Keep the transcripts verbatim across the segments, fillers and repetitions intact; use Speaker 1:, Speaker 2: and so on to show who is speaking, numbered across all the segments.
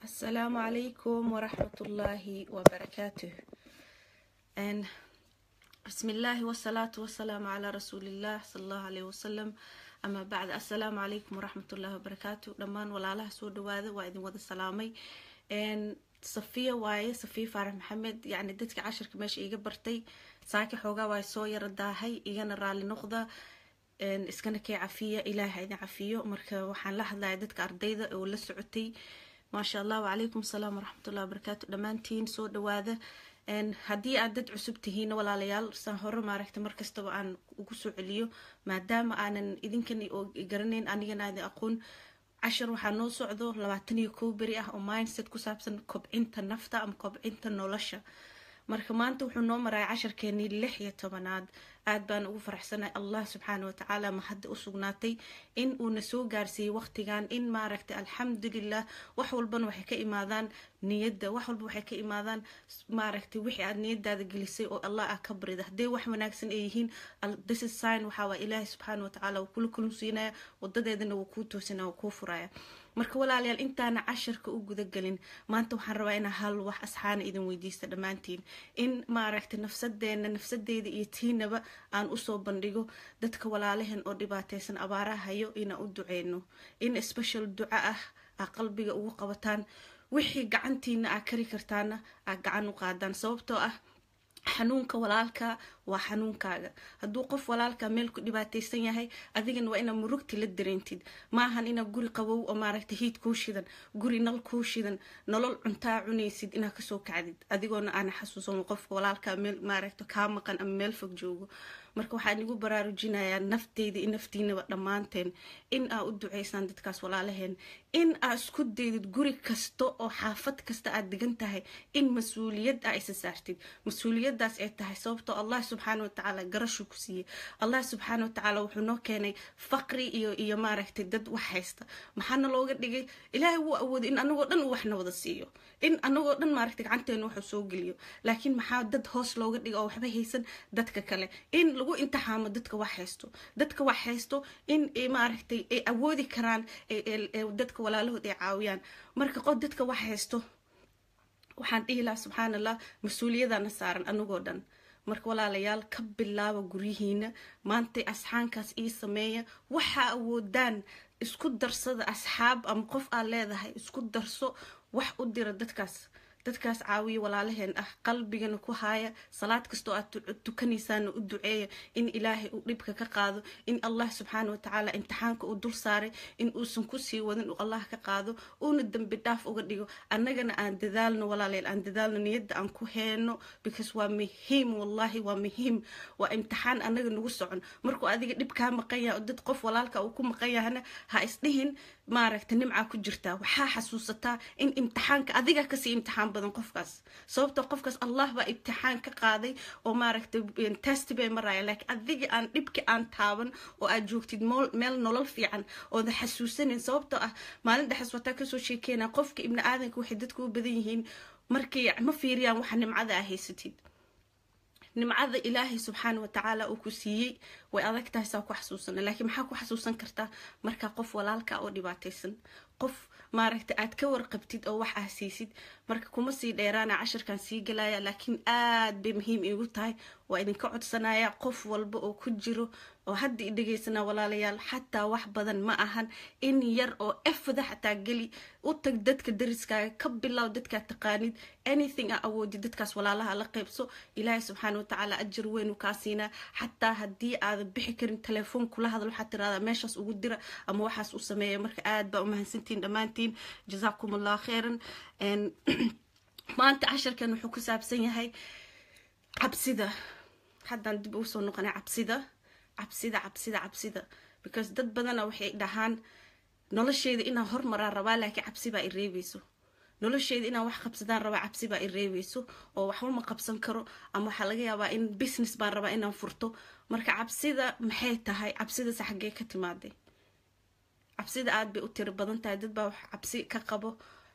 Speaker 1: السلام عليكم ورحمة الله وبركاته. and بسم الله والصلاة والسلام على رسول الله صلى الله عليه وسلم. أما بعد السلام عليكم ورحمة الله وبركاته. لمان ولا الله سود وهذا وإذن وذا السلامي and صفية واي صفية فارح محمد يعني دتك عشر كماش إيجا برتي ساكي حوجا واي صوير الداهي إيجانا رالي نقضة and إسكنا كي عفية إلهي إذا عفية مركا وحن لحظة دتك أرديدة ولا سعودي ما شاء الله وعليكم السلام ورحمة الله وبركاته. دمانتين سو دواده ان هدي عدد عصبتهين ولا ليال سان هور ما رحت مركز طبعا ugu soo celiyo maadaama aanan idinkan garaneyn anigana aad aqoon cashar waxa noo socdo labaatan iyo kow bari ah oo mindset ku saabsan kobcinta nafta ama kobcinta nolosha. marka maanta wuxuu noo maray casharkeeni lix iyo tobanaad aad baan ugu faraxsanahay Allah subhanahu wa ta'ala ma hadda u sugnaatay in uu na soo gaarsiiyay waqtigan in ma aragtay alxamdulillah wax walban waxay ka imaadaan niyada wax walba waxay ka imaadaan ma aragtay wixii aad niyadaada gelisay oo Allah ah ka barida haday wax wanaagsan ay yihiin this is sign waxa waa Ilaahay subhanahu wa ta'ala uu kula kulunsiinaya wadadeedana uu ku toosinaa uu ku furaya. marka walaalayaal intaana casharka u guda galin maanta waxaan rabaa inaan hal wax asxaana idin weydiisto dhamaantiin in ma aragtay nafsadeena nafsadeeda iyo tiinaba aan u soo bandhigo dadka walaalahan oo dhibaataysan abaaraha hayo ina u duceeno in special duca ah qalbiga ugu qabataan wixii gacantiina aad kari kartaana aad gacan u qaadaan sababtoo ah xanuunka walaalka waa xanuunkaaga haduu qof walaalka meel ku dhibaataysan yahay adigana waa ina murugti la dareentid ma ahan ina guri qabow oo maaragtay hiid ku shidan guri nal ku shidan nolol cuntaa cunaysid ina ka soo kacdid adigoona aan xasuusan qof walaalka meel maaragtay ka maqan ama meel fog joogo. marka waxaan igu baraarujinayaa nafteyda in naftiinaba dhamaanteen in aa u duceysaan dadkaas walaalaheen in aa isku deedid guri kasto oo xaafad kasta aad degan tahay in mas'uuliyad aa isa saartid mas'uuliyadaas ay tahay sababtoo Allah subhanahu wa ta'ala garashu ku siiyay Allah subhanahu wa ta'ala wuxuu noo keenay faqri iyo iyo maaragtay dad wax haysta maxaana looga dhigay Ilaahay wuu awood in anagoo dhan waxna wada siiyo in anagoo dhan maaragtay gacanteena wax soo geliyo laakiin maxaa dad hoos looga dhigo oo waxba haysan dadka kale in lagu imtixaamo dadka wax haysto dadka wax haysto in ay maaragtay ay awoodi karaan dadka walaalahood ay caawiyaan. marka qod dadka wax haysto waxaan dhihi lahaa subhanallah mas'uuliyadana saaran anagoo dhan. marka walaalayaal ka bilaabo gurihiina maanta asxaankaas ii sameeya waxa awoodaan isku darsada asxaab ama qof aan leedahay isku darso wax u dira dadkaas dadkaas caawiyo walaalaheen ah qalbigana ku haaya salaad kasto aad tukanaysaan u duceeyo in Ilaahay uu dhibka ka qaado in Allah subhanahu wa ta'ala imtixaanka uu dul saaray in uu san ku sii wadin oo Allah ka qaado oo dambi dhaaf uga dhigo annagana aan dadaalno walaalayaal aan dadaalno niyada aan ku heeno because waa muhiim wallahi waa muhiim waa imtixaan annaga nagu socon markuu adiga dhib ka maqan yahay dad qof walaalka uu ku maqan yahay ha isdhihin maaragtay nimca ku jirta waxa xasuusataa in imtixaanka adiga ka sii imtixaan badan qofkaas sababtoo qofkaas Allah ba imtixaan ka qaaday oo maaragtay test bay maraya laakiin adiga aan dhibki aan taaban oo aad joogtid meel nolol fiican oo da xasuusanin sababtoo ah maalin dhaxas wata ka soo sheekeena qofka ibn aadanka waxay dadku u badan yihiin markii ma fiiriyaan waxa nimcada ah haysatid nimcada Ilaahay subhanahu wa ta'ala uu ku siiyay way adagtahay saa ku xasuusan laakiin maxaa ku xasuusan kartaa marka qof walaalka oo dhibaataysan qof maaragtay aad ka warqabtid oo wax ahsiisid. marka kuma sii dheeraana casharkan sii galaya laakiin aad bay muhiim igu tahay waa idin ka codsanaya qof walba oo ku jiro oo hadda dhageysana walaalayaal xataa wax badan ma ahan in yar oo afda xataa gali u tag dadka dariskaaga ka bilow dadka taqaanid anything aa awoodi dadkaas walaalaha la qaybso Ilaahay subhanahu wa ta'ala ajir weyn u ka siina xataa hadii aad bixi karin telefoon kula hadlo xataa tirada meeshaas ugu dira ama waxaas u sameeyo. marka aad baa u mahadsantiin dhamaantiin jazakumullahu khairan. and maanta casharkan wuxuu ku saabsan yahay cabsida haddaan dib u soo noqonay cabsida cabsida cabsida cabsida because dad badan waxay dhahaan nolosheeda inaan hormaraa rabaa laakiin cabsi baa i reebayso nolosheeda inaan wax qabsadaan rabaa cabsi baa i reebayso oo waxba ma qabsan karo ama waxa laga yaabaa in business baan rabaa inaan furto. marka cabsida maxay tahay cabsida saxagee ka timaaday cabsida aad bay u tiro badan tahay dad baa wax cabsi ka qabo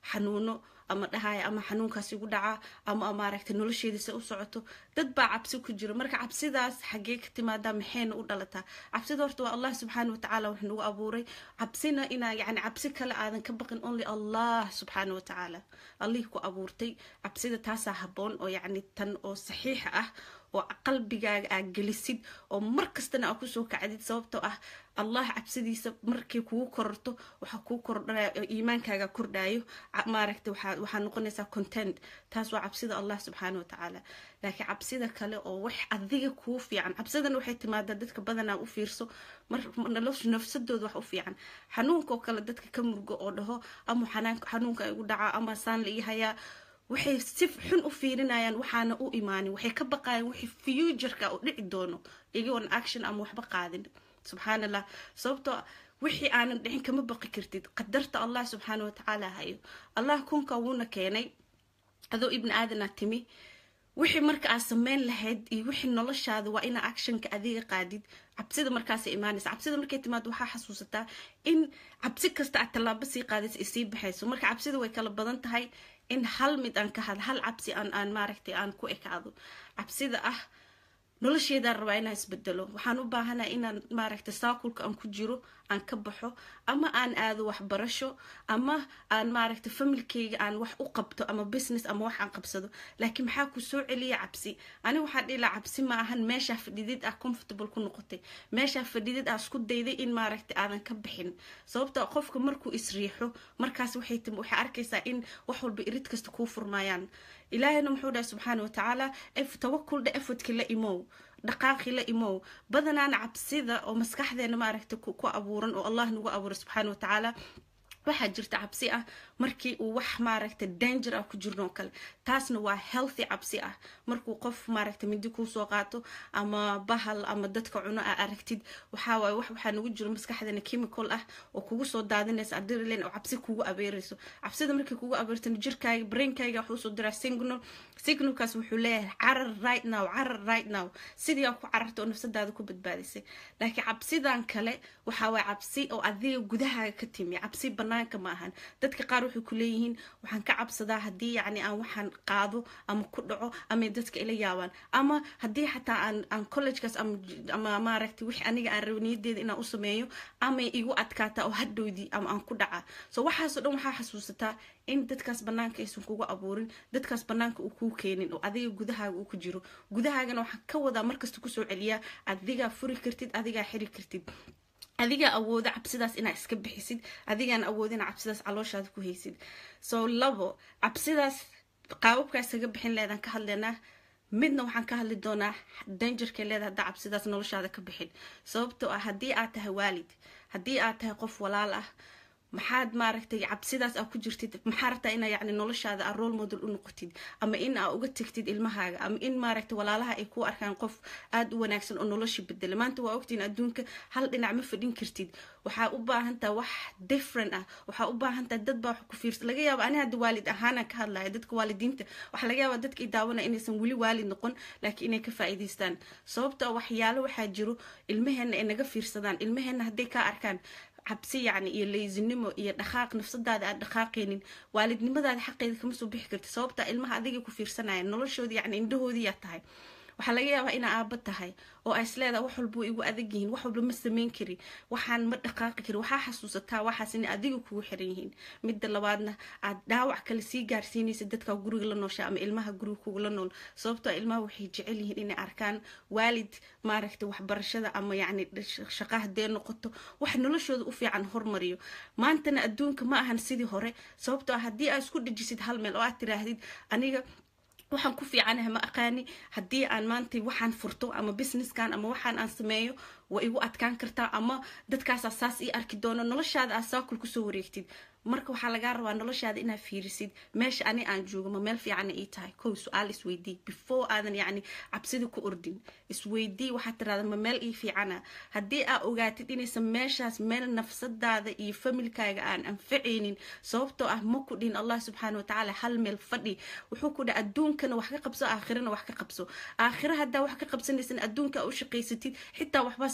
Speaker 1: xanuuno ama dhahay ama xanuunkaas igu dhaca ama maaragtay nolosheedisa u socoto dad baa cabsi ku jiro marka cabsidaas xagee ka timaada maxayna u dhalataa cabsida horta waa Allah subhanahu wa ta'ala wuxuu nagu abuuray cabsina ina yani cabsi kale aadan ka baqin only Allah subhanahu wa ta'ala Allah ku abuurtay cabsida taasa haboon oo yani tan oo saxiix ah oo qalbigaaga aad gelisid oo markastana aad ku soo kacdid sababtoo ah Allah cabsidiisa markii kugu kororto waxa kugu kordhaya iimaankaaga kordhayo maaragtay waxa waxa noqonaysaa content taas waa cabsida Allah subhanahu wa ta'ala laakiin cabsida kale oo wax adiga ku fiican cabsidan waxay timaadaa dadka badanaa u fiirso mar nolosha nafsadooda wax u fiican xanuunka oo kale dadka ka murgo oo dhaho ama xanuunka ay ugu dhaca ama saan la ihayaa waxay si xun u fiirinayaan waxaana u iimaanin waxay ka baqayaan wixii future-ka oo dhici doono iyagoon action ama waxba qaadin subhanallah sababtoo wixii aanan dhicin kama baqi kartid qadarta Allah subhanahu wa ta'ala hayo Allah kunka wuuna keenay adoo ibn aadana timi wixii marka aad sameyn lahayd iyo wixii noloshaada waa ina actionka adiga qaadid cabsida markaas iimaanaysa cabsida markay timaado waxa xasuusataa in cabsi kasta aad talaabo sii qaadayso isii baxayso marka cabsida way kala badan tahay in hal mid aan ka had hal cabsi aan aan maaragtay aan ku ekaado cabsida ah nolosheeda rabaa inaan isbedelo waxaan u baahanahay inaan maaragtay saakulka aan ku jiro aan ka baxo ama aan aado waxbarasho ama aan maaragtay familkeyga aan wax u qabto ama business ama wax aan qabsado laakiin maxaa ku soo celiya cabsi ani waxaan dhila cabsi ma ahan meesha fadhidid ah comfortable ku noqotay meesha fadhidid ah isku dayday in maaragtay aadan ka bixin sababtoo qofka markuu isriixo markaas waxay tim waxay arkaysaa in wax walba irid kasta ku furmayaan ilaahayna wuxuu dhahay subhanahu wa ta'ala if tawakkul da effortki la imow dhaqaaqi la imow badanaana cabsida oo maskaxdeena maaragtay ku abuuran oo Allah nagu abuuray subhanahu wa ta'ala waxa jirta cabsi ah markii uu wax maaragtay danger ah ku jirno kale taasna waa healthy cabsi ah markuu qof maaragtay midi ku soo qaato ama bahal ama dadka cuno ah aragtid waxa way wax waxa nagu jiro maskaxdeena chemical ah oo kugu soo daadinaysa adrenaline oo cabsi kugu abeerayso cabsida markii kugu abeertan jirkaaga brainkaaga wuxuu soo diraa signal signalkaas wuxuu leeyahay carar right now carar right now sidii aad ku cararto oo nafsadaada ku badbaadisay laakiin cabsidan kale waxa way cabsi oo adiga gudahaaga ka timi cabsi banaanka ma ahan dadka qaar waxay ku leeyihiin waxaan ka cabsadaa hadii yani aan waxaan qaado ama ku dhaco ama dadka ila yaabaan ama hadii xataa aan aan collegekaas ama ama maaragtay wix aniga aan rabniyadeeda inaan u sameeyo ama igu adkaata oo hadhowdii ama aan ku dhaca so waxaas oo dhan waxa xasuusataa in dadkaas banaanka aysan kugu abuurin dadkaas banaanka uu ku keenin oo adiga gudahaaga uu ku jiro gudahaagana waxa ka wada markasta ku soo celiya adiga furi kartid adiga xiri kartid adiga awooda cabsidaas ina iska bixisid adigaan awoodina cabsidaas calooshaada ku haysid so labo cabsidaas qaababkaas kaga bixin leedan ka hadleynaa midna waxaan ka hadli doonaa dangerka leedahay hadda cabsidaas noloshaada ka bixin sababtoo ah hadii aad tahay waalid hadii aad tahay qof walaal ah maxaad maaragtay cabsidaas aad ku jirtid maxaa rabtaa ina yani noloshaada aad role model u noqotid ama in aad uga tagtid ilmahaaga ama in maaragtay walaalaha ay ku arkaan qof aad u wanaagsan oo nolosha bedela maanta waa ogtiin adduunka hal dhinac ma fadhin kartid waxaa u baahan tahay wax different ah waxaa u baahan tahay dad baa wax ku fiirsan laga yaabo ani hadda waalid ahaan aan ka hadlayo dadka waalidiinta waxa laga yaabaa dadka i daawanaya inaysan weli waalid noqon laakiin inay ka faa'iidaystaan sababtoo waxyaalo waxaa jiro ilmaheena ay naga fiirsadaan ilmaheena hadday ka arkaan cabsi yani iyo leezinimo iyo dhaqaaq nafsadaada aad dhaqaaqeenin waalidnimadaada xaqeeda kama soo bixi kartid sababta ilmaha adiga ku fiirsanayaan noloshooda yani indhahoodii yaa tahay waxa laga yaabaa ina aaba tahay oo ay isleedahay wax walba igu adag yihiin wax walba ma sameyn kari waxaan ma dhaqaaqi kari waxa xasuusataa waxaas in adiga kugu xiran yihiin midda labaadna aad dhaawac kale sii gaarsiinaysa dadka guriga la noosha ama ilmaha guriga kugu la nool sababtoo ilmaha waxay jecel yihiin inay arkaan waalid maaragtay waxbarashada ama yani shaqo hadee noqoto wax noloshooda u fiican hormariyo maantana adduunka ma ahan sidii hore sababtoo hadii aad isku dhajisid hal meel oo aad tiraahdid aniga waxaan ku fiicanahay ma aqaani hadii aan maanta waxaan furto ama businesskan ama waxaan aan sameeyo waa igu adkaan kartaa ama dadkaas asaas ii arki doono noloshaada asaakul ku soo wareegtid marka waxa laga rabaa noloshaada inaad fiirisid meesha ani aan joogo ma meel fiican ay tahay kow su'aal isweydii before aadan yani cabsida ku ordin isweydii waxa tiraahdaa ma meel ii fiicana hadii aad ogaatid inaysan meeshaas meel nafsadaada iyo familkaaga aan anficeynin sababtoo ah ma ku dhin Allah subhanahu wa ta'ala hal meel fadhi wuxuu ku dhahay adduunkana wax ka qabso aakhirana wax ka qabso aakhira hadaa wax ka qabsanaysan adduunka u shaqeysatid xitaa waxba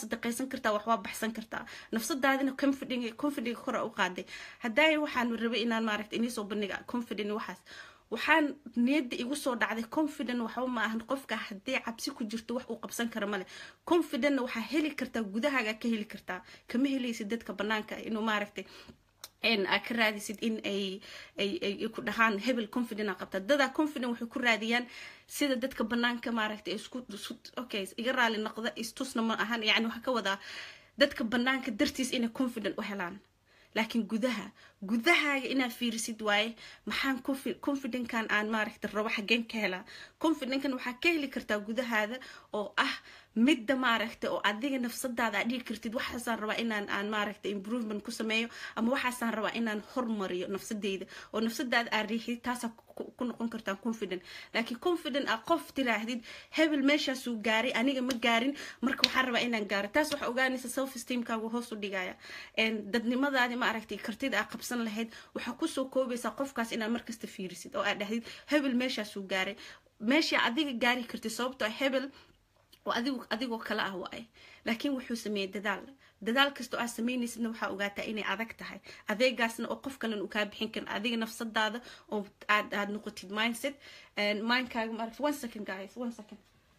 Speaker 1: صدقيسن كرتا وحوا بحسن كرتا نفسدادنا confident confident كره u qaaday haday waxaan rabay inaan maaragtay inii soo bandhiga confident waxaas waxaan niyada igu soo dhacday confident waxa ma ahan qofka hadii cabsi ku jirto wax uu qabsan karo male confident waxa heli karta gudahaaga ka heli karta kama helaysid dadka banaanka inuu maaragtay in akraadisid in ay ay ay ku dhahaan hebel confident qabta dada confident wuxuu ku raadiyaan sida dadka banaanka maaragtay isku okay iga raali noqda istusna ma ahan yani waxa ka wada dadka banaanka dartiis inay confident u helaan laakiin gudaha gudahaaga ina fiirisid waaye maxaan confident kan aan maaragtay rabo xageen ka hela confident kan waxa ka heli kartaa gudahaada oo ah midda maaragtay oo adiga nafsadaada dhigi kartid waxaan rabaa inaan aan maaragtay improvement ku sameeyo ama waxaan rabaa inaan hormariyo nafsadeyda oo nafsadaada aan riixi taas ku noqon kartaa confident laakiin confident ah qof tiraahdid hebel meesha soo gaaray aniga ma gaarin marka waxaan rabaa inaan gaaro taas waxa ogaanaysa self esteem kaagu hoos u dhigaya een dadnimadaadi maaragtay kartid aad qabsan lahayd waxa ku soo koobaysa qofkaas inaad markasta fiirisid oo aad dhahdid hebel meesha soo gaaray meesha adiga gaari kartid sababtoo hebel وأديو أديو كلا هو أي لكن وحو سمي ددال ددال كستو أسميني سنة وحا أغاتا إني عذكتها أذي قاسنا أوقف كان أكاب حينكن أذي نفس الدادة أو عاد عاد نقطة مايند سيت and مايند كاغ معرف one second guys one second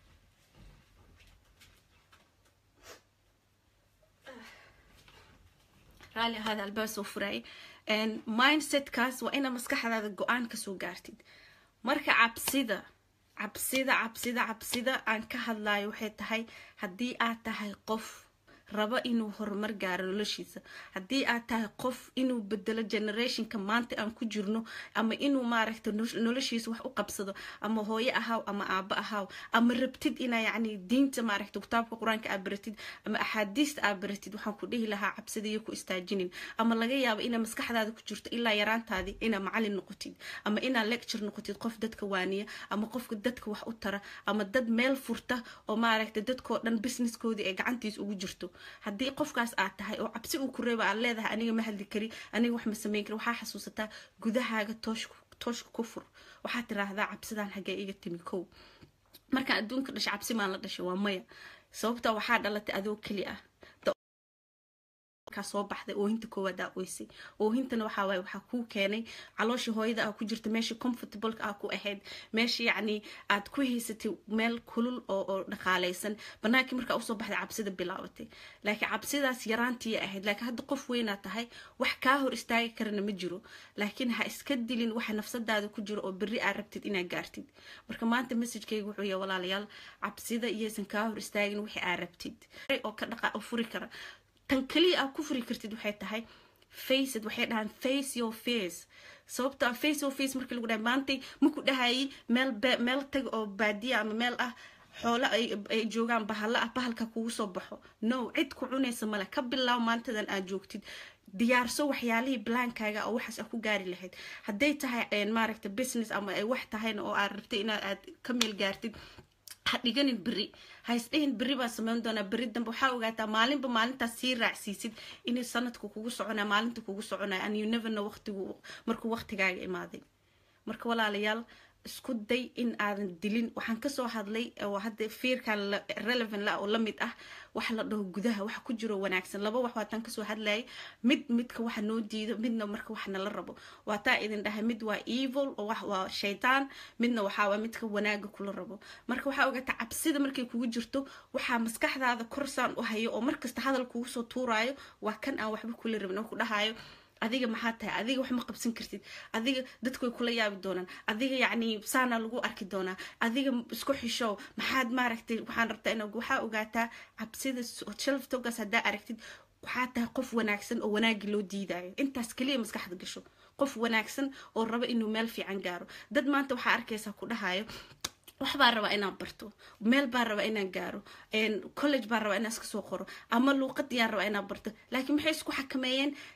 Speaker 1: رالي هذا الباس وفراي and مايند سيت كاس وإنا مسكح هذا القوان كسو قارتيد مركا عبسيدة cabsida cabsida cabsida aan ka hadlayo waxay tahay hadii aad tahay qof raba inuu horumar gaaro noloshiisa hadii aad tahay qof inuu bedelo generation ka maanta aan ku jirno ama inuu maaragtay noloshiisa wax u qabsado ama hooyo ahaaw ama aaba ahaaw ama rabtid ina yaani diinta maaragtay kitaabka quraanka aad baratid ama ahadiista aad baratid waxaan ku dhihi lahaa cabsida iyo ku istaajinin ama laga yaabo ina maskaxdaada ku jirto ilaa yaraantaadi ina macallin noqotid ama ina lecture noqotid qof dadka waaniya ama qofka dadka wax u tara ama dad meel furta oo maaragtay dadkoo dhan businesskoodii ay gacantiis ugu jirto hadii qofkaas aad tahay oo cabsi uu ku reebo aan leedahay aniga ma hadli kari aniga wax ma sameyn kari waxa xasuusataa gudahaaga toosh toosh ku fur waxa tiraahdaa cabsidan xagee iga timi kow marka adduunka dhash cabsi ma la dhashay waa maya sababta waxa dhalatay adoo kali ah ka soo baxday oo inta koowaad ooysay oo intana waxa way waxa ku keenay caloosha hooyada ah ku jirta meesha comfortable ah ku ahayd meesha yaani aad ku haysatay meel kulul oo dhaqaaleysan banaanki marka u soo baxday cabsida bilaabatay laakiin cabsidaas yaraantii ahayd laakiin hadda qof weyn aad tahay wax ka hor istaagi karana ma jiro laakiin ha iska dilin waxa nafsadaada ku jiro oo bari aad rabtid inaad gaartid marka maanta message-kaygu wuxuu yahay walaalayaal cabsida iyo san ka hor istaagin wixii aad rabtid oo ka dhaqa u furi kara tan kaliya aad ku furi kartid waxay tahay face it waxay dhahan face your face sababta face your face markii lagu dhahay maantay ma ku dhahay meel meel tag oo baadiya ama meel ah xoolo ay joogaan bahalla ah bahalka kugu soo baxo no cid ku cunaysa mala ka bilow maantadan aad joogtid diyaarso waxyaalihii blankaaga oo waxaas ku gaari lahayd haday tahay maaragtay business ama ay wax tahay oo aad rabtay inaad ka meel gaartid hadiganin bari haysteen bari ba sameyn doona bari dambe waxa ogaataa maalinba maalinta sii raacsiisid in sanadku kugu soconaa maalinta kugu soconaa and you never know waqtigu markuu waqtigaaga imaaday marka walaalayaal isku day in aadan dilin waxaan ka soo hadlay oo hadda fiirkan relevant la oo lamid ah wax la dhaho gudaha wax ku jiro wanaagsan laba wax waatan ka soo hadlay mid midka wax noo diido midna marka wax la rabo waata idin dhahay mid waa evil oo wax waa shaytaan midna waxa waa midka wanaaga kula rabo marka waxa ogaata cabsida markay kugu jirto waxa maskaxdaada korsaan u hayo oo markasta hadal kugu soo tuuraayo waa kan aan waxba kula rabin oo ku dhahayo adiga maxaa tahay adiga wax ma qabsan kartid adiga dadku ay kula yaabi doonaan adiga yaani saana lagu arki doonaa adiga isku xisho maxaad maaragtay waxaan rabtaa inaad waxa ogaataa cabsida shelf togas hadaa aragtid waxa tahay qof wanaagsan oo wanaag loo diidayo intaas kaliya maskaxda gasho qof wanaagsan oo raba inuu meel fiican gaaro dad maanta waxa arkaysaa ku dhahayo wax baa raba inaan barto meel baa raba inaan gaaro een college baa raba inaan iska soo qoro ama luuqad yar raba inaan barto laakiin maxay isku xakameeyeen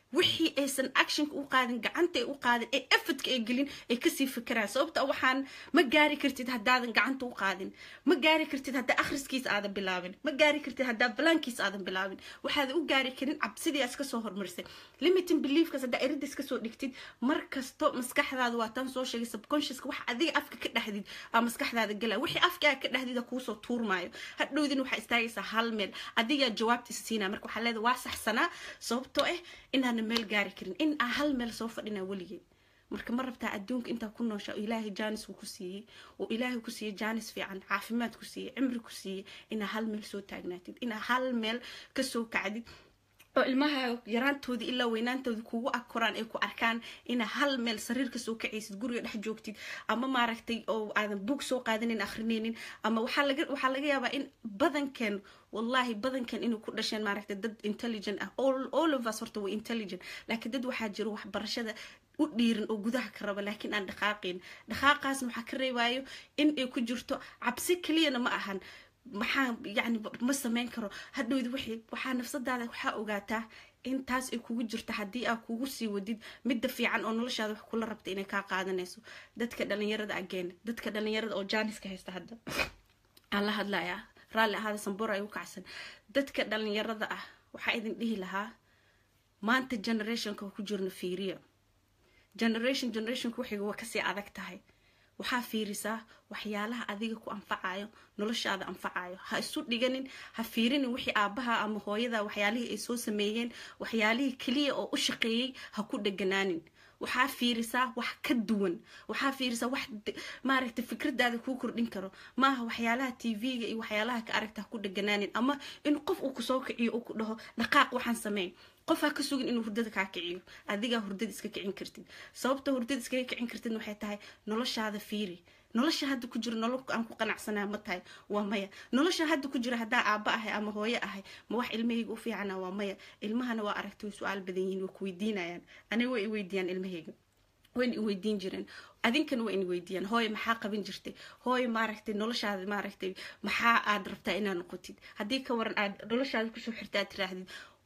Speaker 1: wixii aysan action u qaadin gacanta u qaadin ee effort ay gelin ay ka sii fikiraan sababta waxaan ma gaari kartid hadaadan gacanta u qaadin ma gaari kartid hadaa akhriskiisa aadan bilaabin ma gaari kartid hadaa balaankiisa aadan bilaabin waxaad u gaari karin cabsidii iska soo hormarsay limiting belief ka sada erid iska soo dhigtid markasto maskaxdaadu waa tan soo sheegay subconscious wax adiga afka ka dhaxdid ama maskaxdaada galay wixii afka ka dhaxdid ku soo tuurmaayo hadhowdin waxa istaagaysa hal meel adiga jawaabtiisa siina marka waxa leedahay waa saxsana sababtoo ah inaan meel gaari karin in hal meel soo fadhina waligeed marka ma rabtaa adduunka inta ku noosha ilaahay jaanis uu ku siiyay oo ilaahay ku siiyay jaanis fiican caafimaad ku siiyay cimri ku siiyay in hal meel soo taagnaatid in hal meel ka soo kacdid oo ilmaha yaraantooda ilaa weynaantooda kugu akoraan ay ku arkaan in hal meel sariir ka soo kacaysid guriga dhex joogtid ama maaragtay oo aadan book soo qaadanin akhrineenin ama waxa laga waxa laga yaabaa in badankan wallahi badankan inuu ku dhasheen maaragtay dad intelligent ah all all of us horta way intelligent laakiin dad waxa jiro wax barashada u dhiiran oo gudaha ka raba laakiin aan dhaqaaqin dhaqaaqaas waxa ka reebayo in ay ku jirto cabsi kaliya ma ahan maxaa yani ma sameyn karo hadhowdi wixii waxa nafsadaada waxa ogaataa in taas ay kugu jirto hadii aad kugu sii wadid mid fiican oo noloshaada wax kula rabta inay ka qaadanayso dadka dhalinyarada again dadka dhalinyarada oo jaaniska haysta hadda alla hadlaya raali ahada sanbor ay u kacsan dadka dhalinyarada ah waxa idin dhihi lahaa maanta generationka ku jirna fiiriya generation generation ku xiga waa kasii adag tahay waxa fiirisaa waxyaalaha adiga ku anfacayo noloshaada anfacayo ha isu dhiganin ha fiirinin wixii aabaha ama hooyada waxyaalihii ay soo sameeyeen waxyaalihii kaliya oo u shaqeeyay ha ku dhaganaanin waxa fiirisaa wax ka duwan waxa fiirisaa wax maaragtay fikradaada ku kordhin karo maaha waxyaalaha T V-ga iyo waxyaalaha ka aragta ku dhaganaanin ama in qof uu ku soo kiciyo oo ku dhaho dhaqaaq waxaan sameey qofka ka sugin inuu hurdada ka kiciyo adiga hurdada iska kicin kartid sababta hurdada iska kicin kartid waxay tahay noloshaada fiiri nolosha hadda ku jiro nolol aan ku qanacsanaa ma tahay waa maya nolosha hadda ku jiro hadaa aaba ahay ama hooyo ahay ma wax ilmahayga u fiicana waa maya ilmahana waa aragtay su'aal badan yihiin oo ku weydiinayaan aniga way weydiiyaan ilmahayga وين يودين جيران أذنكن وين يودين هاي محاقة بين جرتي هاي ما رحتي نولش هذا ما رحتي محا أدربتا إنا نقطيد هديك ورن أد نولش هذا كشوف حرتات راحدي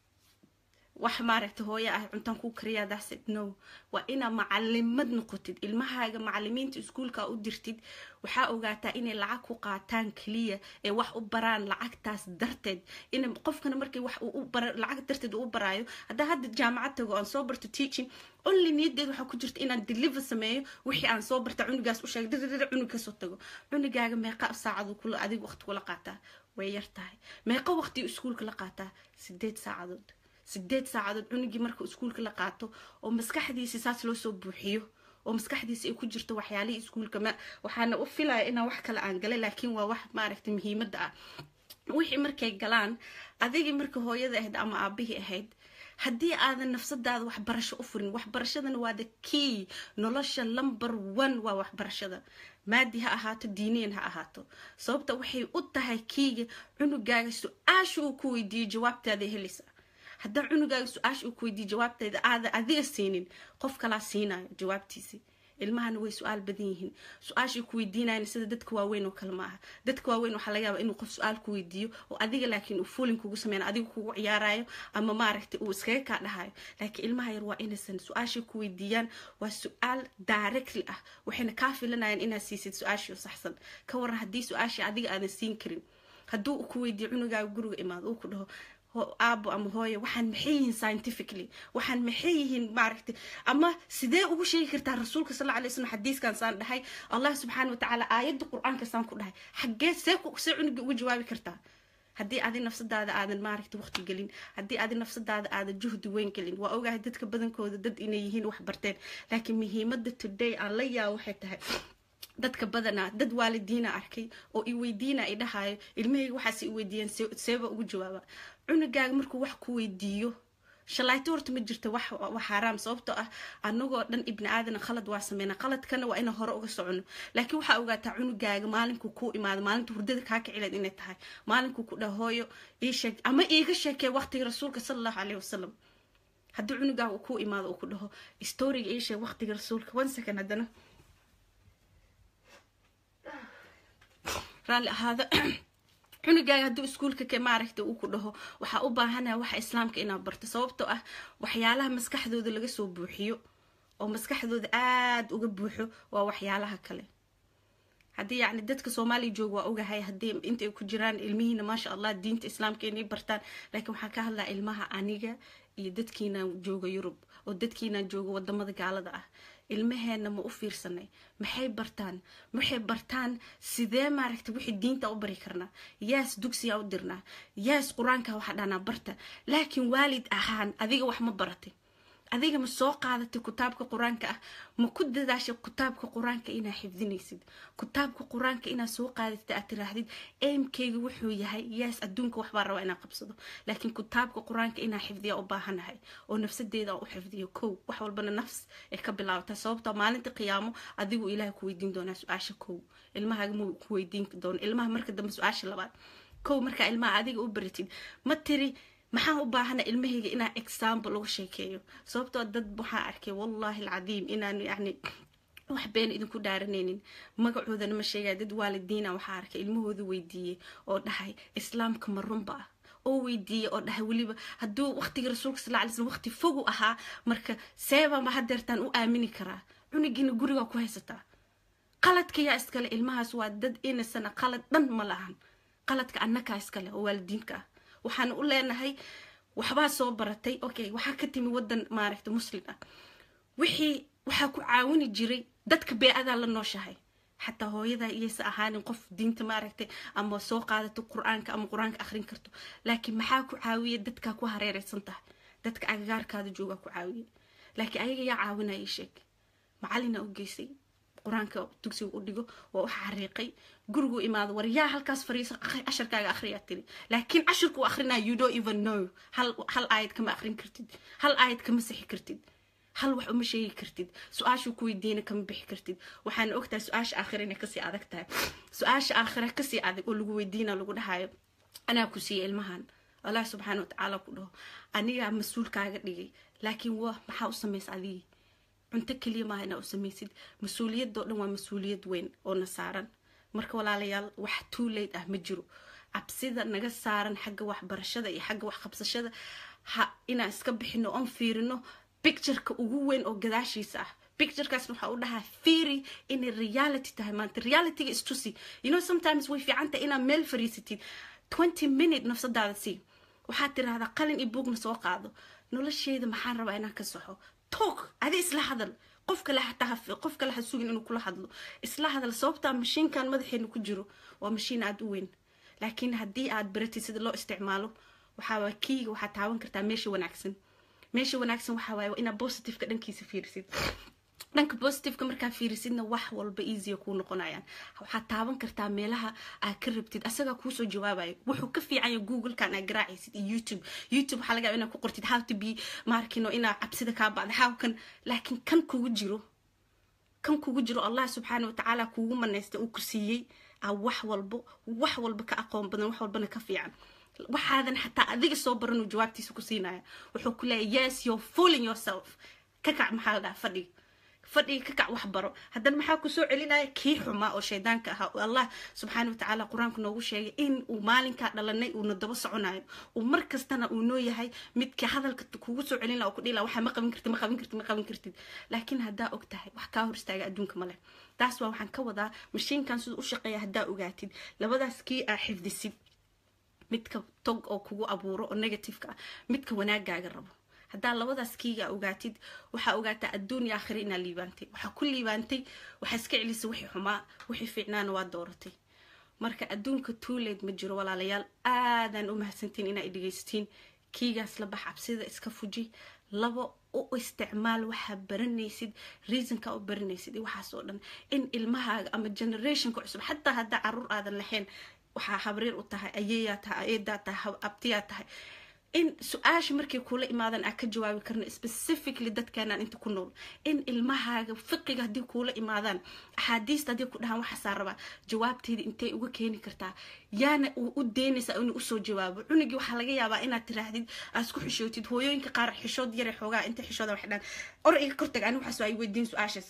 Speaker 1: wax maaragtay hooyo ah cuntan ku kariya daxsid no waa ina macallimad noqotid ilmahaaga macallimiinta iskuulka u dirtid waxa ogaataa inay lacag ku qaataan kaliya ee wax u baraan lacagtaas darteed in qofkana markay wax u lacag darteed u baraayo hada hadda jaamacad tago aan soo barto teaching only needed waxa ku jirta inaan deliver sameeyo wixii aan soo barta cunugaas u sheeg dadada cunuga soo tago cunugaaga meeqa saacado kula adiga waqti kula qaataa way yartahay meeqa waqti iskuulka la qaataa sideed saacadood sideed saacadood cunugii marka iskuulka la qaato oo maskaxdiisa saas loo soo buuxiyo oo maskaxdiisa ay ku jirto waxyaalihii iskuulka ma waxaana u filaya inaan wax kale aan galay laakiin waa wax maaragtay muhiimada ah wixii markay galaan adigii marka hooyada ahayd ama aabihii ahayd haddii aadan nafsadaada wax barasho u furin wax barashadana waa the key nolosha number one waa wax barashada maadi ha ahaato diiniyan ha ahaato sababta waxay u tahay keyga cunugaaga su-aasha uu ku weydiiyo jawaabtaada helisa haddii cunugaaga su-aasha uu ku weydiiyo jawaabteeda aada adiga siinin qof kala siinayo jawaabtiisa ilmahana way su'aal badan yihiin su-aasha ku weydiinayna sida dadka waaweyn oo kale ma aha dadka waaweyn waxa laga yaabaa inuu qof su'aal ku weydiiyo oo adiga laakiin uu fuulin kugu sameeyay adiga kugu ciyaarayo ama maaragtay uu iskaga ka dhahayo laakiin ilmaha yar waa inaysan su-aasha ku weydiiyaan waa su'aal directly ah waxayna ka filanayaan inaad siisid su-aasha saxsan ka waran haddii su-aasha adiga aadan siin karin hadduu ku weydiiyo cunugaaga guriga imaado uu ku dhaho aabo ama hooyo waxaan maxay yihiin scientifically waxaan maxay yihiin maaragtay ama sidee ugu sheegi kartaa rasuulka sallallahu alayhi wasallam xadiiskan saan dhahay allah subhanahu wa ta'ala aayada quraanka saan ku dhahay xagee see ku see cunuga ugu jawaabi kartaa haddii aad nafsadaada aadan maaragtay waqti gelin haddii aad nafsadaada aadan juhdi weyn gelin waa ogahay dadka badankooda dad inay yihiin wax barteen laakiin muhiimadda today aan la yaa waxay tahay dadka badana dad waalidiina arkay oo i weydiina ay dhahayo ilmahayga waxa ay weydiiyeen seeba ugu jawaaba cunugaaga markuu wax ku weydiiyo shalayto horta ma jirto wax wax xaraam sababtoo ah anagoo dhan ibn aadan khalad waa sameeyna khaladkana waa ina hore uga socono laakiin waxa ogaataa cunugaaga maalinku ku imaado maalinta hurdada ka kicileed inay tahay maalinku ku dhahooyo ii sheeg ama iiga sheekay waqtiga rasuulka sallallahu alayhi wasallam haddii cunugaaga ku imaado oo ku dhaho storyga ii sheeg waqtiga rasuulka one second hadana رالي هذا cunugaaga hadduu iskuulka ka maaragtay uu ku dhaho waxaa u baahanaya waxa islaamka inaad barto sababtoo ah waxyaalaha maskaxdooda laga soo buuxiyo oo maskaxdooda aad uga buuxo waa waxyaalaha kale haddii yacni dadka Soomaaliya jooga waa ogahay haddii inta ay ku jiraan ilmihiina maasha Allah diinta islaamka inay bartaan laakiin waxaan ka hadlaa ilmaha aniga iyo dadkiina jooga Yurub oo dadkiina jooga wadamada gaalada ah ilmaheena ma u fiirsanay maxay bartaan maxay bartaan sidee maaragtay wixii diinta u bari karnaa yaas dugsiga u dirnaa yaas quraanka waxa dhana barta laakiin waalid ahaan adiga wax ma baratay adiga ma soo qaadatay kitaabka quraanka ah ma ku dadaashay kitaabka quraanka ina xifdinaysid kitaabka quraanka ina soo qaadatay aad tiraahdid aimkeyga wuxuu yahay yaas adduunka wax baa rabaa ina qabsado laakiin kitaabka quraanka ina xifdiyo u baahanahay oo nafsadeeda u xifdiyo kow wax walbana nafs ee ka bilaabta sababta maalinta qiyaamo adigu ilaahay ku weydiin doona su'aasha kow ilmahaaga ma ku weydiin doona ilmaha marka dambe su'aasha labaad kow marka ilmaha adiga u baratid ma tiri maxaan u baahana ilmahayga inaa example uga sheekeeyo sababtoo dad waxaa arkay wallahi alcadiim inaan yani wax been idinku dhaaranaynin magacoodana ma sheegay dad waalidiina waxaa arkay ilmahooda weydiiyey oo dhahay islaamka ma runba ah oo weydiiyey oo dhahay waliba hadduu waqtiga rasuulka sallallahu alayhi wasallam waqti fogu ahaa marka seeba ma hadeertaan u aamini karaa cunugina guriga ku haysataa qaladka yaa iskale ilmahaas waa dad inasana qalad dhan ma lahan qaladka annaka iskale oo waalidiinka ah waxaan u leenahay waxba soo baratay okay waxa ka timi wadan maaragtay muslim ah wixii waxa ku caawini jiray dadka beecada la nooshahay حتى هو يدا يس أهان قف دينت ماركتي أما سوق هذا القرآن كأم قرآن كأخرين كرتو لكن محاكو عاوية دتك كوا هريرة سنته دتك أجار كذا جوا كوا عاوية لكن أي يا عاونا يشك معلنا أوجيسي قرآن كتوكسي وديجو وحريقي جرجو إماد وريا هالكاس فريسة أخي عشر كا أخرياتني لكن عشر كوا أخرنا you don't even know هل هل آيد كم أخرين كرتيد هل آيد كم مسيح كرتيد هل وح أم شيء كرتيد سؤال شو كوي دينا كم بيح كرتيد وحن أختها سؤال آخرين كسي عذك تاع سؤال آخر كسي عذك ولقوا دينا لقوا هاي أنا كسي المهان الله سبحانه وتعالى كله أنا مسؤول كاجري لكن هو محاول سميس عليه أنت كلمة هنا أسميسيد مسؤولية دولة ومسؤولية وين أو نصارن مركب ولا ليال واحد توليد أه مجرو عبسيدا نجس صارن حاجة واحد برشة ده حاجة واحد خبصة شده ها إنا إسكبح إنه أنفير إنه picture كوجوين أو قداشي صح picture كاسمه حقولها theory in reality تهمانت reality is to see you know sometimes we في عنده إنا ميل فريستين twenty minute نفس هذا سي وحتى هذا قلن يبوق نسوق هذا نولش هذا محن ربعنا كسحه توك هذا إصلاح هذا قفك له تهف قفك له سوق إنه كل حد له إصلاح هذا الصوب تام مشين كان مدح إنه كجرو ومشين عدوين لكن هدي عاد برتي سيد الله استعماله وحاول كي وحتعاون كرتا ماشي ونعكسن ماشي ونعكسن وحاول وإنا بوزيتيف كدن كيس فيرسيد دنك بوزيتيف كمركا فيرسيدنا wax walba easy ku noqonayaan waxa taaban kartaa meelaha aad ka rabtid asaga ku soo jawaabay wuxuu ka fiican yahay Google kan aad garaacaysid YouTube YouTube waxa laga yaabaa inaad ku qortid how to be markino ina cabsida ka baad how kan laakiin kan kugu jiro kan kugu jiro Allah subhanahu wa ta'ala kugu maneystay uu kursiyay wax walba wax walba ka aqoon badan wax walbana ka fiican waxaadan xataa adiga soo baran jawaabtiisa ku siinaya wuxuu ku leeyahay yes you're fooling yourself ka kac maxaa la fadhi fadhi ka kac wax baro hadan maxaa ku soo celinaya kii xuma oo sheedaanka ah oo Allah subhanahu wa ta'ala quraanka noogu sheegay in uu maalinka dhalanay uu nadaba soconayo uu mar kastana uu noo yahay midka hadalka kugu soo celin oo ku dhila waxa ma qabin kartid ma qabin kartid ma qabin kartid laakiin hadaa og tahay wax ka hor istaaga adduunka male taas waa waxaan ka wadaa mashiinkan sidoo u shaqeeya hadaa ogaatid labadaas kii ah xifdisid midka tog oo kugu abuuro oo negative ka midka wanaagaaga rabo hadaa labadaas kiiga ogaatid waxa ogaata adduun aakhiri ina liibantay waxa ku liibantay waxa iska celisay wixii xuma wixii fiicnaan waa dooratay marka adduunka tuuleed ma jiro walaalayaal aadan u mahadsantiin ina idhigeystiin kiigaas la bax absida iska fuji labo u isticmaal waxa baranaysid reasonka u baranaysid waxa soo dhan in ilmahaaga ama generation ka cusub hatta hada caruur aadan lahayn waxa habreer u tahay ayeeyaa tahay eedaa tahay abtiyaa tahay in su'aash markay kula imaadan aad ka jawaabi karna specifically dadkana inta ku nool in ilmahaaga fiqiga hadii kula imaadaan ahadiista hadii ku dhahan waxa saaraba jawaabteeda intee uga keeni kartaa yaana u deynaysa inuu u soo jawaabo cunigi waxa laga yaabaa inaad tiraahdid aad isku xishootid hooyooyinka qaar xishood yar xoogaa inta xishooda wax dhan or iga kortag anigu waxa soo ay weydiin su'aashaas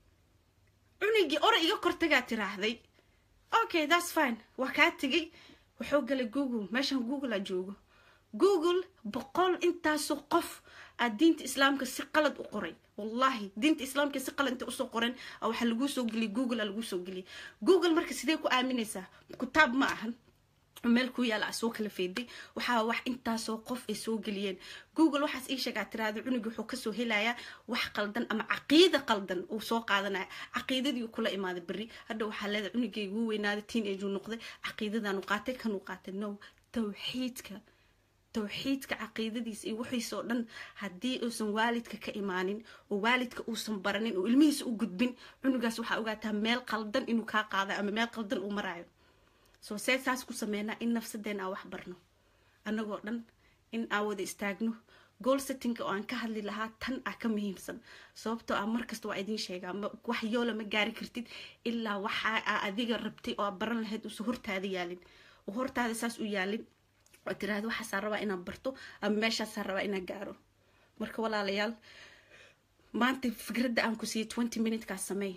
Speaker 1: cunigi or iga kortaga tiraahday okay that's fine waa ka tagay wuxuu galay google meeshan google aa joogo google boqol intaasoo qof aad diinta islaamka si qalad u qoray wallahi diinta islaamka si qalad inta usoo qoran waxa lagu soo geliyay google lagu soo geliyay google marka sidee ku aaminaysaa kitaab ma ahan meel ku yaala soo kala feeday waxa wax intaasoo qof ay soo geliyeen google waxaas ii sheegaa tiraado cunuga wuxuu ka soo helayaa wax qaldan ama caqiida qaldan uu soo qaadanaya caqiidadii kula imaaday bari hadda waxa leedahay cunugaygu uu weynaaday teenage uu noqday caqiidadan uu qaatay kan uu qaatay no tawxiidka tawxiidka caqiidadiisa iyo wixiisoo dhan haddii uusan waalidka ka imaanin oo waalidka uusan baranin oo ilmihiisa u gudbin cunugaas waxaa ogaataa meel qaldan inuu kaa qaada ama meel qaldan uu maraayo soo see saas ku sameynaa in nafsadeen aan wax barno annagoo dhan in aan wada istaagno goal settingka oo aan ka hadli lahaa tan ah ka muhiimsan sababtoo ah markasta waa idiin sheegaa wax yoola ma gaari kartid ilaa waxa adiga rabtay oo baran lahayd uusan hortaada yaalin oo hortaada saas u yaalin oo tiraahdo waxaa rabaa inaan barto ama meeshaas rabaa inaan gaaro marka walaalayaal maanta fikradda aan ku siiyay twenty minutes ka sameey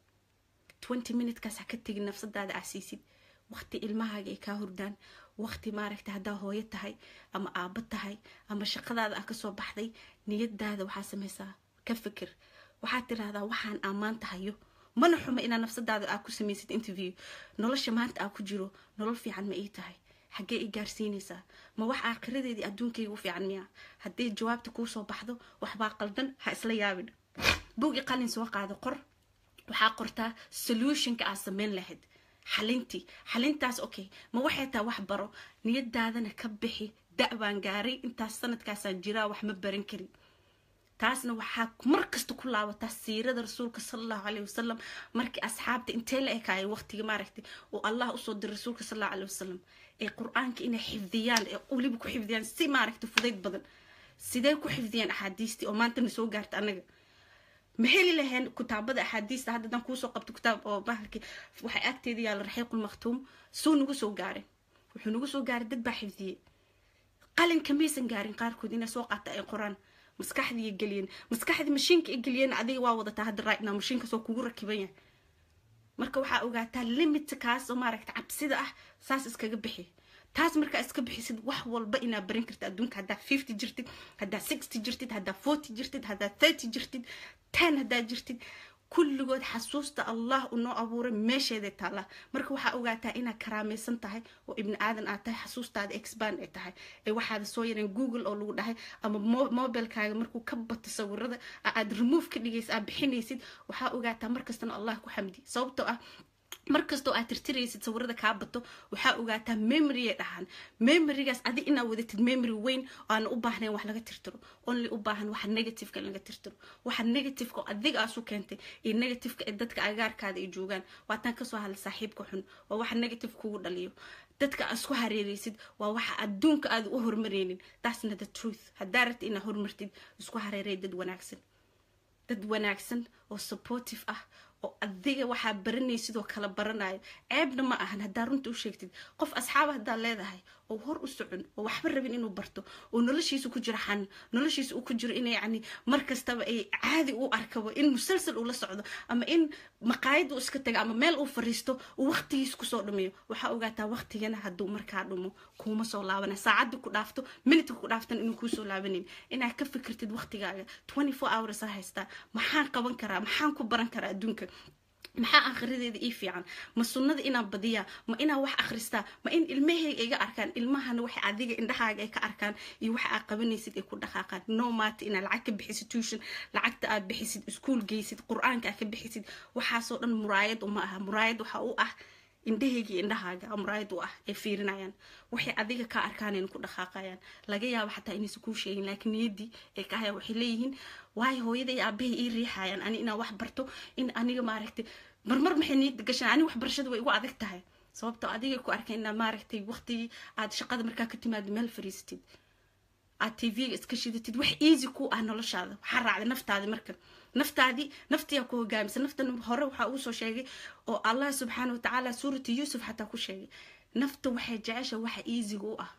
Speaker 1: twenty minutes ka ka tagin nafsadaada asiisid waqti ilmahaaga ay ka hurdaan waqti maaragta hadaa hooyo tahay ama aaba tahay ama shaqadaada ah ka soo baxday niyadaada waxa sameysaa ka fikir waxa tiraahdaa waxaan amaan tahayo mana xuma ina nafsadaada aad ku sameysid interview nolosha maanta aad ku jiro nolol fiican ma ii tahay xagee i gaarsiinaysaa ma wax aakhiradeedii adduunkayga u fiican miya haddii jawaabta kuu soo baxdo waxbaa qaldan ha isla yaabin buugi qalin soo qaado qor waxaa qortaa solutionka aad sameyn lahayd xalintii xalintaas okay ma waxay taa wax baro niyadaadana ka bixi da'baan gaaray intaas sanadkaasaan jiraa wax ma baran karin taasna waxaa markasta ku laabataa siirada rasuulka sallallahu alayhi wasallam markii asxaabta intee la ekaayay waqtiga maaragtay oo allah u soo diray rasuulka sallallahu alayhi wasallam ee quraanka inay xifdiyaan ee waliba ku xifdiyaan si maaragtay fudayd badan sidee ku xifdiyaan axaadiistii oo maanta soo gaarta anaga محلي لهن كتاب هذا أحاديث هذا دان كوسو قبت كتاب أو بحكي وحي أكتدي على الرحيق المختوم سو نقصو قاري وحو نقصو قاري دد بحفظي قالن كميسن قارين قاركو دينا سوق عطا القرآن مسكح دي يقلين مسكح دي مشينك يقلين عدي واوضة هاد الرأينا مشينك سو كورا كبين مركا وحا أوغاتا ليميت كاس ومارك تعبسيدا أح ساس اسكا قبحي taas marka iska bixisid wax walba ina barin kartaa adduunka hadaa fifty jirtid hadaa sixty jirtid hadaa forty jirtid hadaa thirty jirtid ten hadaa jirtid kulligood xasuusta allah uu noo abuuray meesheeda taala marka waxa ogaataa ina karaamaysan tahay oo ibn aadan aad tahay xasuustaada expand ay tahay ee waxaad soo yareen google oo lagu dhahay ama mobilkaaga markuu ka bato sawirada aad remove ka dhigaysid aad bixinaysid waxa ogaataa markastana allah ku xamdi sababtoo ah markastoo aad tirtiraysid sawirada ka bato waxa ogaataa memory ay dhahan memorygaas adi ina wadatid memory weyn oo aan u baahnayn wax laga tirtiro only u baahan wax negative ka laga tirtiro waxa negative ko adiga asu keentay ee negative ka dadka agaarkaada ay joogan waatan ka soo hal saaxiibka xun waa wax negative kugu dhaliyo dadka asku hareeraysid waa waxa adduunka aad u hormareenin that's not the truth hadarat ina hormartid isku hareeray dad wanaagsan dad wanaagsan oo supportive ah oo adiga waxa baranay sidoo kala baranayo ceebna ma ahan hadaa runta u sheegtid qof asxaab hadaa leedahay oo hor u socon oo waxba rabin inuu barto oo noloshiisa ku jira xan noloshiisa uu ku jiro inay yani markastaba ay caadi u arkabo in musalsal uu la socdo ama in maqaayad uu iska tago ama meel uu fariisto oo waqtigiisa ku soo dhumiyo waxa ogaataa waqtigana haduu markaa dhumo kuma soo laabana saacad ku dhaafto minute ku dhaaftan inuu ku soo laabanin inaad ka fikirtid waqtigaaga twenty-four hours haysta maxaan qaban karaa maxaan ku baran karaa adduunka maxaa akhrideeda ii fiican ma sunnada inaan badiya ma inaan wax akhristaa ma in ilmahayga iga arkaan ilmahana waxa adiga indhahaaga ay ka arkaan iyo waxa aad qabanaysid ay ku dhaqaaqaan no matter ina lacag ka bixisid tuition lacagta aad bixisid school geysid quraanka aad ka bixisid waxa soo dhan muraayad uma aha muraayad waxa uu ah indhahayga indhahaaga muraayad u ah ay fiirinayaan waxay adiga ka arkaan in ku dhaqaaqayaan laga yaabo xataa inay ku sheegin laakiin niyadii ay ka hayaan waxay leeyihiin waay hooyaday aabahay ii riixayaan ani inaan wax barto in aniga maaragtay marmar maxay niyad gashan ani wax barashada way ugu adag tahay sababtoo adiga ku arkay in maaragtay waqti aad shaqada markaa ka timaad meel fariistid aad T V iska shidatid wax easy ku ah noloshaada waxa raacday naftaada marka naftaadi naftiya ku hogaamisa naftan hore waxa uu soo sheegay oo Allah subhanahu wa ta'ala suuratu Yusuf xataa ku sheegay nafta waxay jecesha waxa easy u ah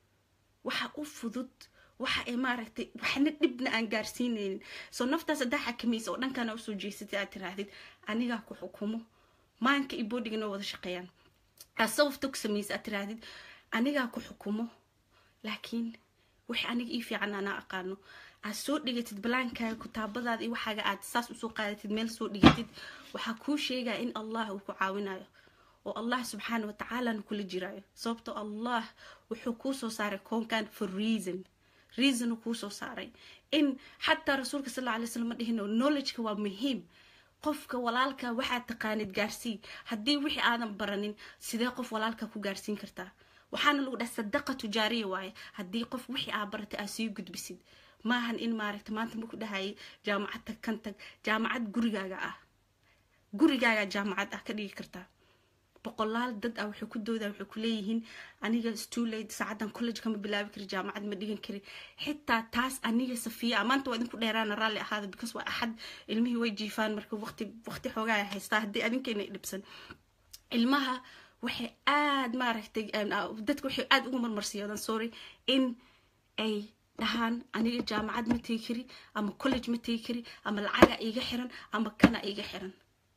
Speaker 1: waxa u fudud waxa ay maaragtay waxna dibna aan gaarsiinaynin soo naftaas hadaa xakamayso oo dhankana u soo jeesatay aad tiraahdid aniga ku xukumo maanka iyo bodigana wada shaqeeyaan asawf tuksamiis atiraadid aniga ku xukumo laakiin wixii aniga ii fiican ana aqaano aad soo dhigatid balaankaaga kutaabadaada iyo waxaaga aad saas u soo qaadatid meel soo dhigatid waxa ku sheegaa in Allah uu ku caawinayo oo Allah subhanahu wa ta'ala kula jiraayo sababtoo Allah wuxuu ku soo saaray koonkan for reason reason ku soo saaray in hatta rasuulka sallallahu alayhi wasallam dhihino knowledge ka waa muhiim qofka walaalka waxa taqaanid gaarsii hadii wixii aadan baranin sidee qof walaalka ku gaarsiin kartaa waxaana lagu dhahay sadaqa tujaariya waaye hadii qof wixii aad baratay aad sii gudbisid maahan in maaragta maanta ma ku dhahay jaamacad kan tag jaamacad gurigaaga ah gurigaaga jaamacad ah ka dhigi kartaa boqolaal dad ah wuxuu ku doodaa wuxuu ku leeyihiin aniga is too late saacadan college kama bilaabi kari jaamacad ma dhigan kari xitaa taas aniga safiya maanta waa idinku dheeraana raalli ahaada because waa axad ilmihii way jiifaan marka waqti waqti xoogaa haystaa haddii adinkeena dhibsan ilmaha waxay aad maaragtay dadku waxay aad ugu marmarsiiyaan sorry in ay dhahaan aniga jaamacad ma tegi kari ama college ma tegi kari ama lacaga iiga xiran ama kana iiga xiran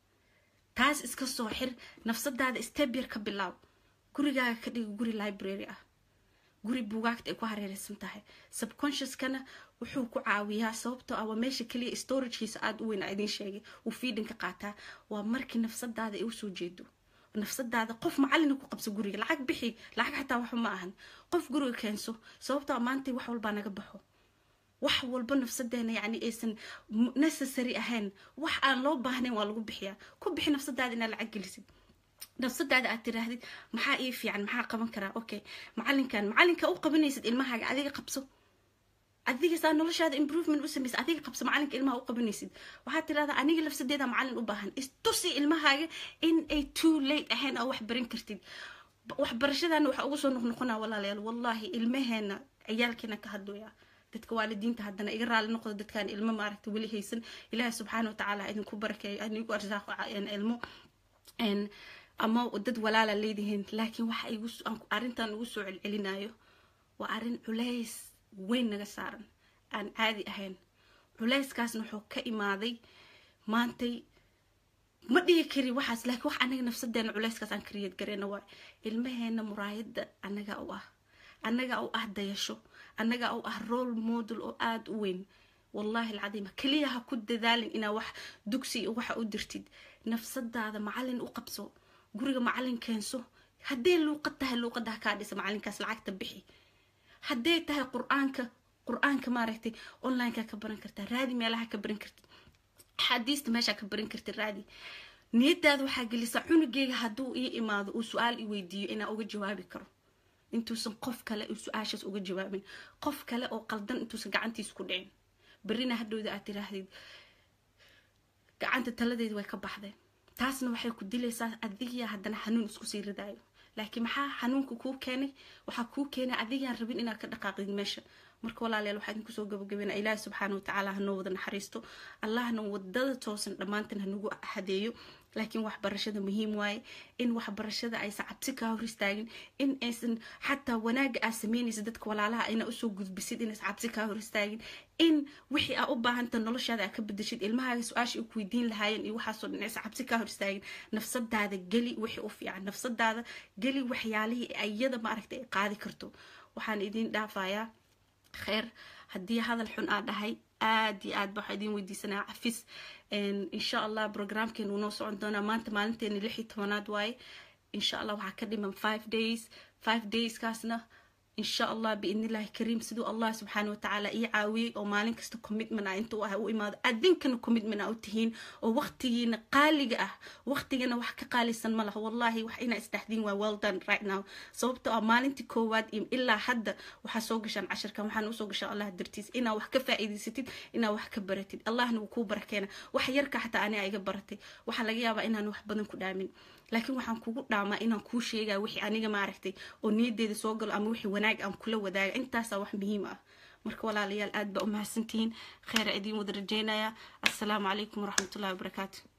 Speaker 1: taas iska soo xir nafsadaada step yar ka bilaaw gurigaaga ka dhig guri library ah guri buugaagta ay ku hareeraysan tahay subconscious kana wuxuu ku caawiyaa sababtoo ah meesha kaliya storagekiisa aad u weyn idin sheegay uu feeding ka qaataa waa markii nafsadaada ay u soo jeedo nafsadaada qof macallin ku qabso guriga lacag bixi lacag xataa wax ma ahan qof guriga keenso sababtoo ah maanta wax walba naga baxo wax walba nafsadeena yani aysan necessary ahayn wax aan loo baahnayn waa lagu bixiyaa ku bixi nafsadaada inaad lacag gelisid nafsadaada aad tiraahdid maxaa ii fiican maxaa qaban karaa okay macallinkan macallinka u qabanaysid ilmahaaga adiga qabso adiga saa noloshaada improvement u sameys adiga qabso macallinka ilmaha u qabanaysid waxaad tiraahdaa aniga lafsadeeda macallin u baahan istusi ilmahaaga in ay too late ahayn oo wax baran kartid wax barashadana waxa ugu soo noqnoqonaa walaalayaal wallahi ilmaheena ciyaalkeena ka hadlooya dadka waalidiinta haddana iga raali noqdo dadkan ilmo maaragtay weli haysan ilaahay subxaanahu wa tacaala idinku barakeeyo anigu arsaaqo ilmo en ama dad walaala leedihiin laakiin waxa igu arrintan ugu soo celcelinayo waa arrin culays weyn naga saaran aan caadi ahayn culayskaasna wuxuu ka imaaday maantay ma dhigi kari waxaas laakiin wax anaga nafsadeena culayskaas aan kariyad gareena waa ilmaheena muraayada anaga u ah anaga u ah dayasho anaga u ah role model oo aad u weyn wallahi alcadiim kaliya ha ku dadaalin ina wax dugsi waxa u dirtid nafsadaada macallin u qabso guriga macallin keenso hadee luuqad tahay luuqada ka dhis macallinkaas lacagta bixi hadee tahay quraanka quraanka maaragtay online ka baran kartaa raadi meelaha ka baran kartid xadiista meesha ka baran kartid raadi niyadaada waxa gelisa cunugeyga haduu ii imaado uu su'aal i weydiiyo ina uga jawaabi karo intuusan qof kale uu su'aashaas uga jawaabin qof kale oo qaldan intuusan gacantiisa ku dhicin barina hadhowda aad tiraahdid gacanta taladeedu way ka baxday taasna waxay ku dilaysaa adiga haddana xanuun isku sii ridaayo laakiin maxaa xanuunku ku keenay waxa ku keenay adiga rabin inaad ka dhaqaaqid meesha marka walaalayaal waxa idinku soo gabagabeynaa ilaahay subxaanahu wa ta'aala hanoo wada naxariisto allahna wadada toosan dhamaantan hanugu hadeeyo laakiin wax barashada muhiim waaye in wax barashada ay cabsi ka hor istaagin in aysan xataa wanaaga aad sameynaysid dadka walaalaha ayna u soo gudbisid in aysan cabsi ka hor istaagin in wixii aad u baahanta noloshaada aad ka bedeshid ilmahaaga su'aasha u weydiin lahaayeen iyo waxaas oo dhan aysan cabsi ka hor istaagin nafsadaada gali wixii u fiican nafsadaada gali waxyaalihii ayada ma aragtay ay qaadi karto waxaan idin dhaafayaa خير هدي هذا الحن آدهاي آدي آد بحدين وديسنا عفيس إن شاء الله برنامج كنا ونوصل عندنا ما أنت ما أنت نلحي تمناد واي إن شاء الله وهكذا من five days five days كاسنا إن شاء الله بإذن الله كريم سدو الله سبحانه وتعالى يعاوي ومالين كستو commitment أنتوا أو إماد أدين كانوا commitment أو تهين ووقتي قالقة وقتي أنا وحكي قالي سن مله والله وحنا استحدين و well done right now صوبتو مالين تكواد إم إلا حد وحسوقشان عشر كم وحنوسوقش الله درتيس إنا وحكي فائدة ستين إنا وحكي برتي الله نوكو بركينا وحيرك حتى أنا أيق برتي وحلاقيها بقى إنا نوح بدن كدامين لكن waxaan kugu dhaama inaan ku sheegay wixii aniga ma aragtay oo niyadeeda soo gal ama wixii wanaag aan kula wadaaga intaas wax muhiim ah marka walaalayaal aad ba u mahadsantiin khayr idin wada rajeynaya assalaamu alaykum wa rahmatullahi wa barakatuh